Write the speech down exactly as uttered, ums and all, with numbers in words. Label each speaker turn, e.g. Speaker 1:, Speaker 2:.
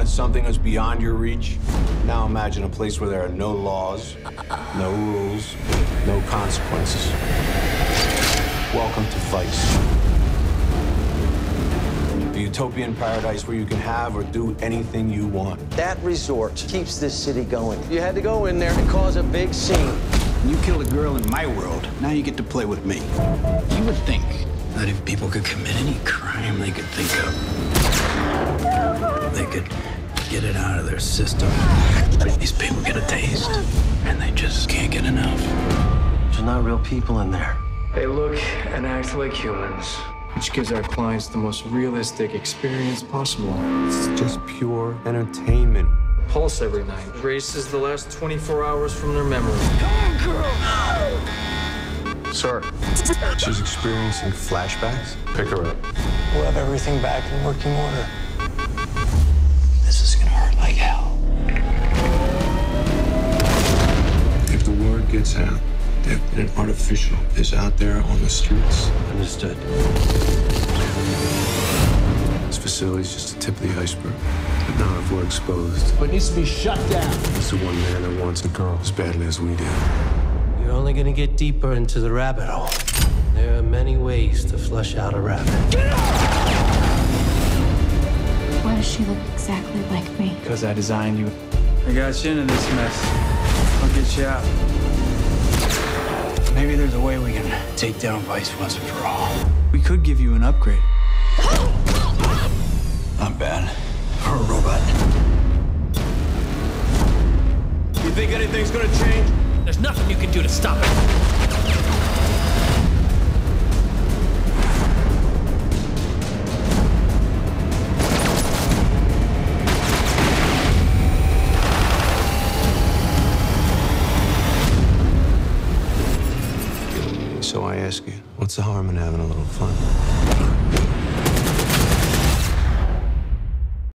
Speaker 1: wanted something that's beyond your reach? Now imagine a place where there are no laws, no rules, no consequences. Welcome to Vice. The utopian paradise where you can have or do anything you want.
Speaker 2: That resort keeps this city going. You had to go in there and cause a big scene.
Speaker 3: You killed a girl in my world. Now you get to play with me. You would think that if people could commit any crime they could think of, they could get it out of their system. These people get a taste, and they just can't get enough.
Speaker 2: There's not real people in there.
Speaker 4: They look and act like humans, which gives our clients the most realistic experience possible.
Speaker 1: It's just pure entertainment.
Speaker 4: Pulse every night. Races the last twenty-four hours from their memory.
Speaker 3: Come on, girl!
Speaker 1: Sir, she's experiencing flashbacks. Pick her up.
Speaker 4: We'll have everything back in working order.
Speaker 3: This is gonna hurt like hell.
Speaker 1: If the word gets out that an artificial is out there on the streets,
Speaker 2: Understood.
Speaker 1: this facility's just the tip of the iceberg. But now if we're exposed,
Speaker 5: But it needs to be shut down.
Speaker 1: it's the one man that wants a girl as badly as we do.
Speaker 6: You're only gonna get deeper into the rabbit hole. There are many ways to flush out a rabbit.
Speaker 7: Why does she look exactly like me?
Speaker 4: Because I designed you. I got you into this mess. I'll get you out.
Speaker 3: Maybe there's a way we can take down Vice once and for all.
Speaker 4: We could give you an upgrade.
Speaker 3: Not bad. For a robot.
Speaker 1: You think anything's gonna change?
Speaker 6: There's nothing you can do to stop it.
Speaker 1: So I ask you, what's the harm in having a little fun?